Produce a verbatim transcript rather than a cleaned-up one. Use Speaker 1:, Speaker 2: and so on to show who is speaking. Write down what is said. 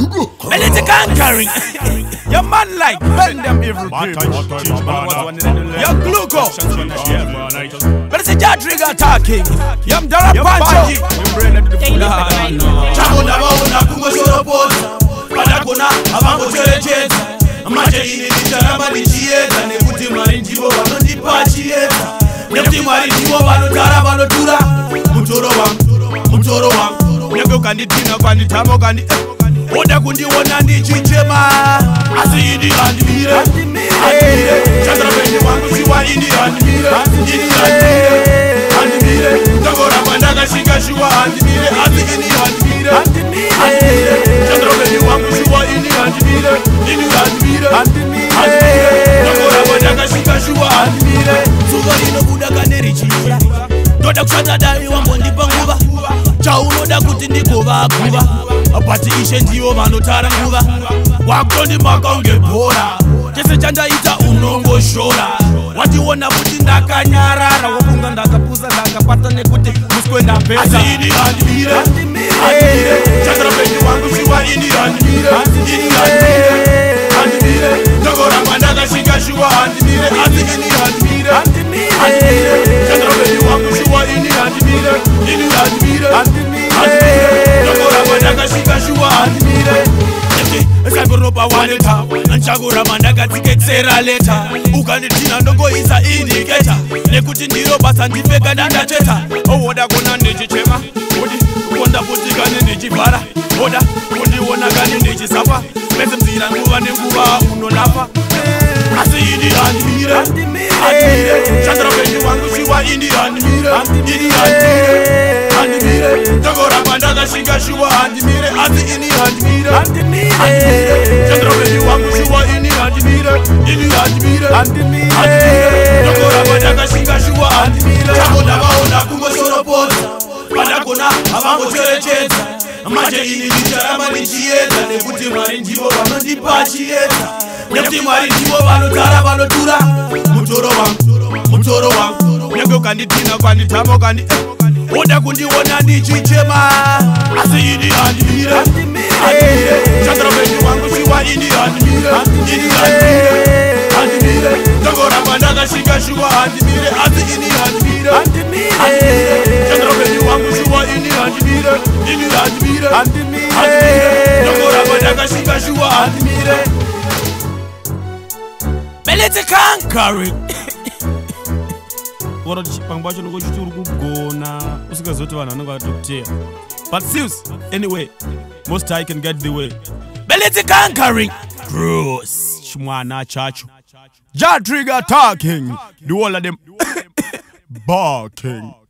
Speaker 1: Belly conquering. Your man like bend them every day. Your glucose. But it's a jar trigger talking. Yam Dara Pancho.
Speaker 2: Chakona waona kungoshora poza. Padakona avango cherechedza. Manje ini ndicharamba ndichiedza nekuti Mwari ndivo vanondipa chiedza. Nekuti Mwari ndivo vanogara vanotura mutoro wangu, mutoro wangu. Unenge ukanditina kwanditama ukandi oda kundiona ndichichema. Asi ini handimire, handimire. Chandrapeni wangu shiwa ini handimire, ini handimire, handimire. Ndagoramba ndakashinga shiwa handimire, asi ini handimire, handimire. Chandrapeni wangu shiwa ini handimire, ini handimire, handimire. Ndagoramba ndakashinga shiwa handimire. Zuva rinobuda kanerichira ndoda kushanda dai wambondipa nguva chaunoda kuti ndigova kuva bati ishe ndivo vanotara nguva wakondimaka unge bhora chese chandaita unongoshora wationa kuti ndakanyarara wokunga ndakapusa ndakapata nekuti muswe ndapesa. Asi ini handimire, handimire. Chandrapeni wangu shiwa ini handimire, ini handimire, handimire. Ndagoramba ndakashinga shiwa handimire, asi ini handimire, handimire. Chandrapeni wangu shiwa ini handimire, ini handimire, handimire. Ndagoramba ndakashinga shiwa handimire. Sakoropa waneta nchagoramba ndakatiketsera leta ukanditina ndongoisa indiketa nekuti ndiro basa ndipfeka ndandacheta owoda kona ndichichema udi kukonda putikane ndichivhara oda kundiona kani ndichisafa mese mzira nguva nenguva unonafa. Asi ini handimire, handimire. Chandrapeni wangu shiwa ini handimire, ini handimire, handimire. Ndagoramba ndakashinga shiwa handimire, asi ini handimire, handimire. Chandrapeni wangu shiwa ini handimire, ini handimire, handimire. Ndagoramba ndakashinga shiwa handimire. Chakona waona kungoshora poza. Padakona avango cherechedza. Manje ini ndicharamba ndichiedza nekuti Mwari ndivo vanondipa chiedza. Nekuti Mwari ndivo vanogara vanotura mutoro wangu, mutoro wangu. Unenge ukanditina kwanditama ukandi oda kundiona ndichichema. Asi ini handimire, handimire. Chandrapeni wangu shiwa ini handimire, ini handimire, handimire. Ndagoramba ndakashinga shiwa handimire, asi ini handimire, handimire. Chandrapeni wangu shiwa ini handimire, ini handimire, handimire. Ndagoramba ndakashinga shiwa handimire.
Speaker 1: Belly conquering.
Speaker 3: Wara chipangwa cho loko chituru kugona usingazoti vanhu vanenge vatokuteya. But serious, anyway, most I can get the way.
Speaker 1: Belly conquering.
Speaker 3: Gross. Chimwana chacho.
Speaker 1: Jar trigger talking. The whole of them barking.